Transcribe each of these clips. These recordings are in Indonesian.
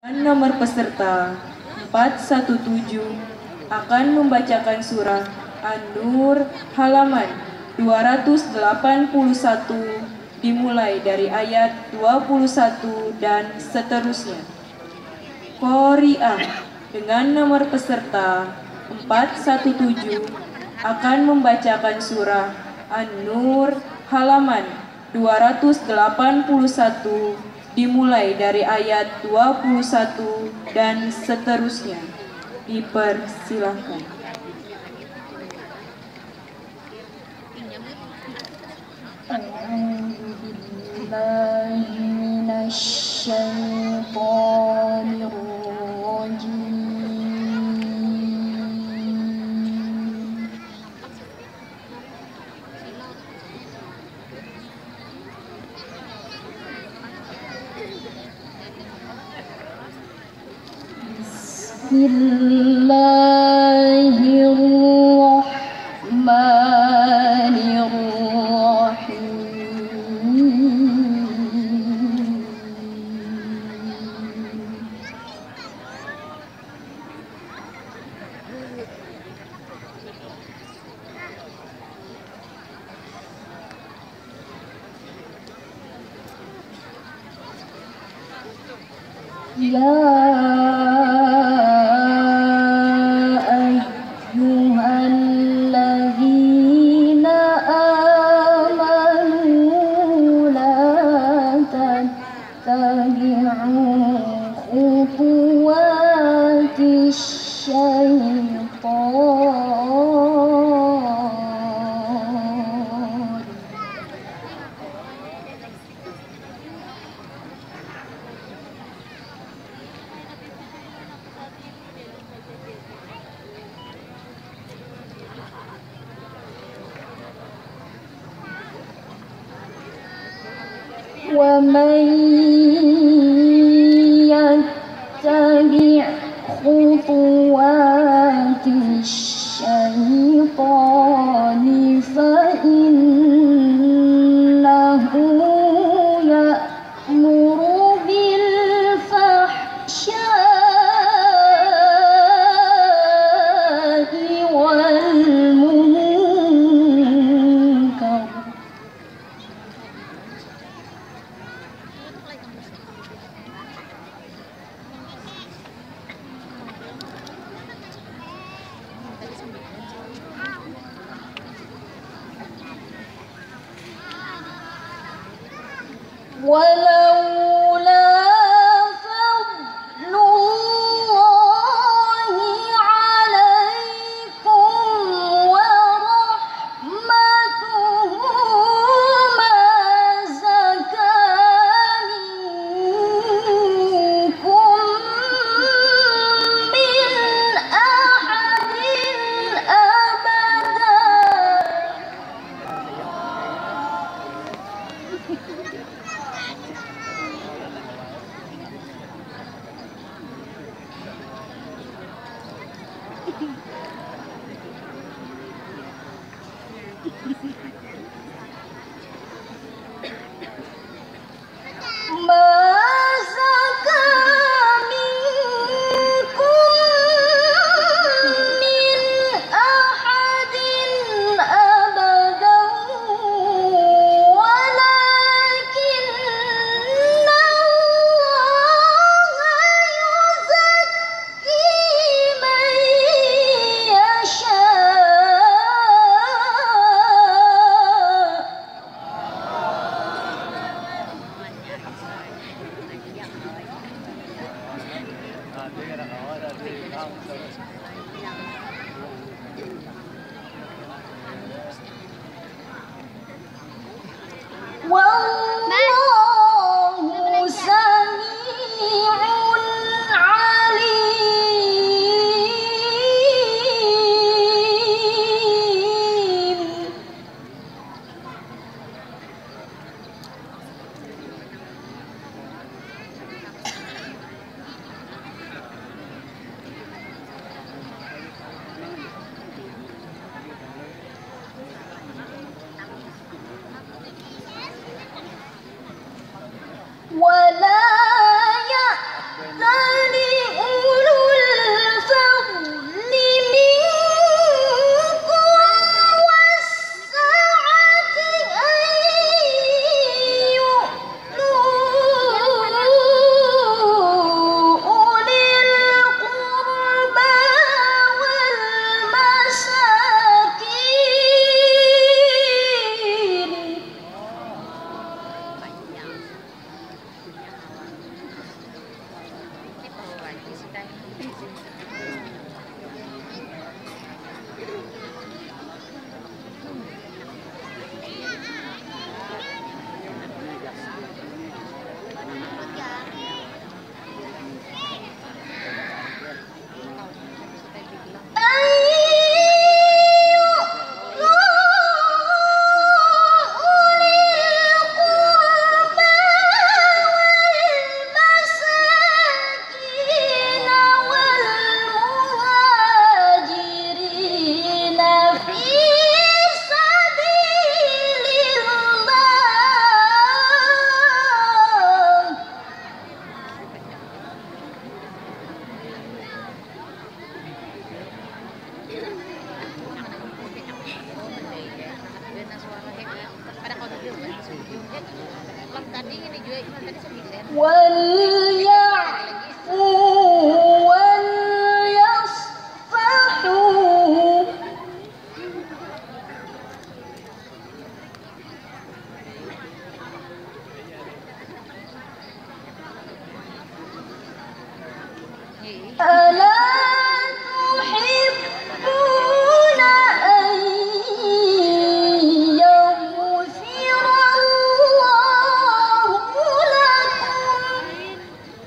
Nomor peserta 417 akan membacakan surah An-Nur halaman 281 dimulai dari ayat 21 dan seterusnya. Qari'ah dengan nomor peserta 417 akan membacakan surah An-Nur halaman 281 dimulai dari ayat 21 dan seterusnya. Dipersilahkan. A'udzubillahi minasyaitonir rajim. ومن يتبع خطوات الشيطان فإنه يأمر بالفحشاء والمنكر ولولا فضل الله عليكم ورحمته ما زكى منكم من أحد أبدا Wallahu sami'un alim. ألا تحبون أن يغفر الله لكم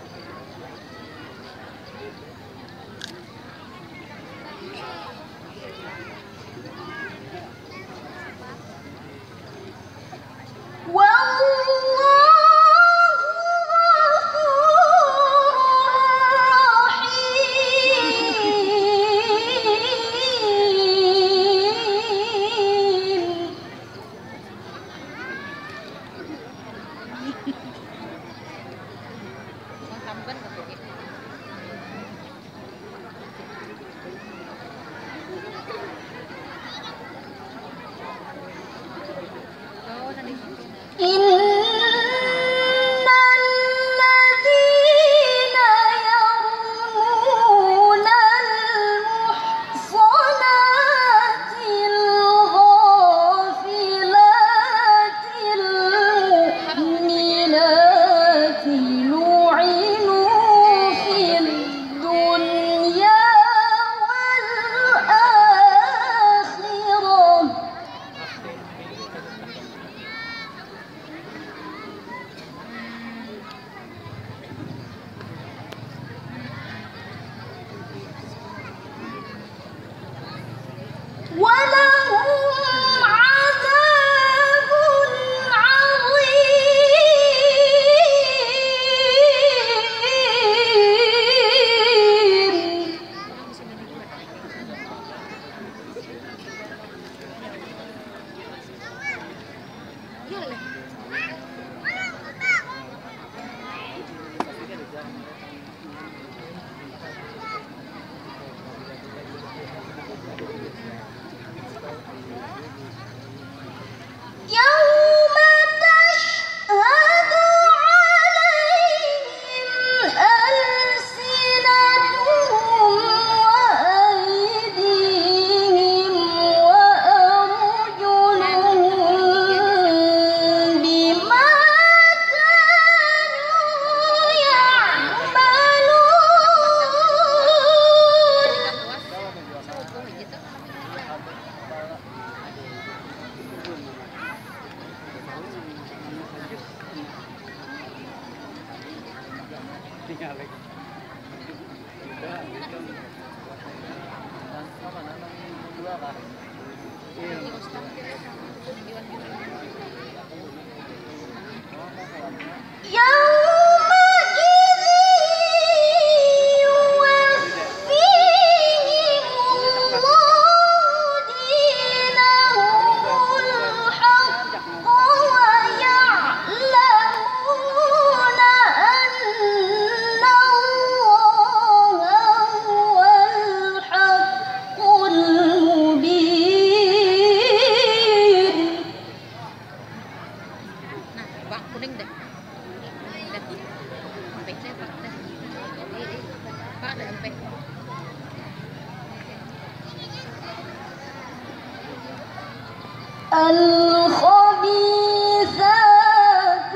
الخبيثات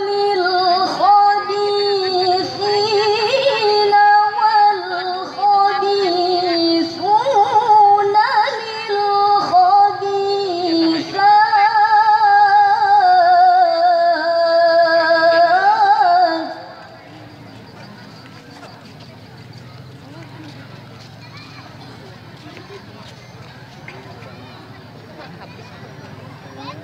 للخبيثين والخبيثون للخبيثات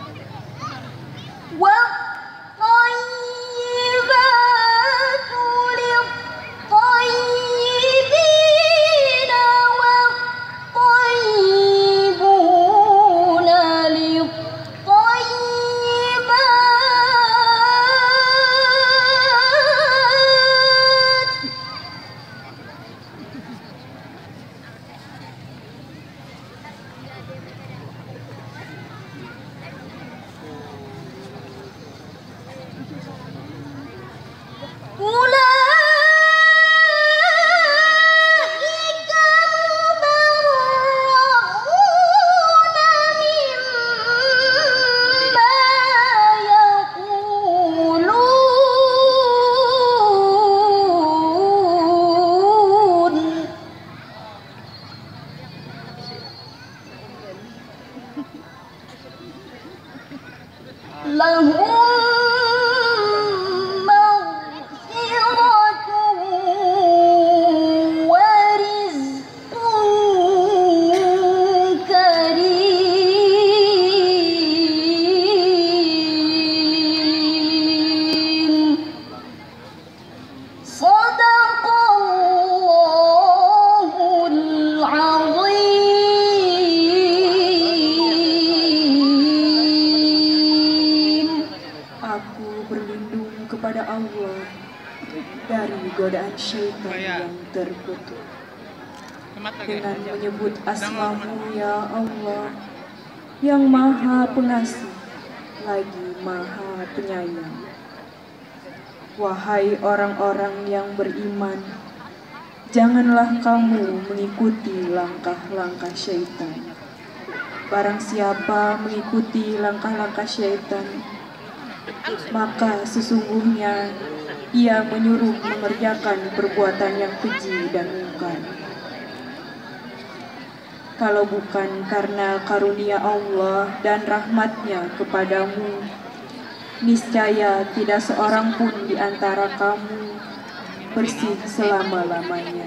syaitan yang terkutuk. Dengan menyebut asma-Mu ya Allah, yang Maha Pengasih lagi Maha Penyayang. Wahai orang-orang yang beriman, janganlah kamu mengikuti langkah-langkah syaitan. Barang siapa mengikuti langkah-langkah syaitan, maka sesungguhnya ia menyuruh mengerjakan perbuatan yang keji dan mungkar. Kalau bukan karena karunia Allah dan rahmat-Nya kepadamu, niscaya tidak seorang pun di antara kamu bersih selama-lamanya.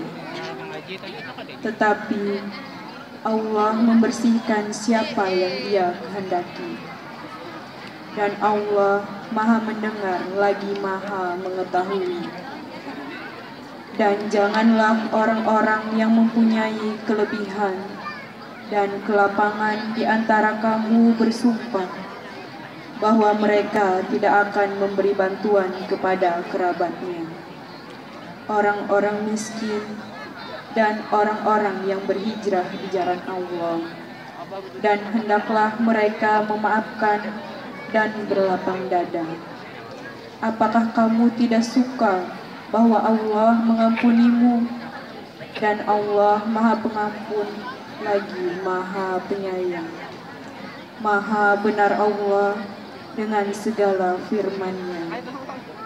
Tetapi Allah membersihkan siapa yang Dia kehendaki. Dan Allah Maha mendengar lagi Maha mengetahui. Dan janganlah orang-orang yang mempunyai kelebihan dan kelapangan di antara kamu bersumpah bahwa mereka tidak akan memberi bantuan kepada kerabatnya, orang-orang miskin, dan orang-orang yang berhijrah di jalan Allah. Dan hendaklah mereka memaafkan dan berlapang dada. Apakah kamu tidak suka bahwa Allah mengampunimu, dan Allah Maha Pengampun lagi Maha Penyayang? Maha benar Allah dengan segala firman-Nya.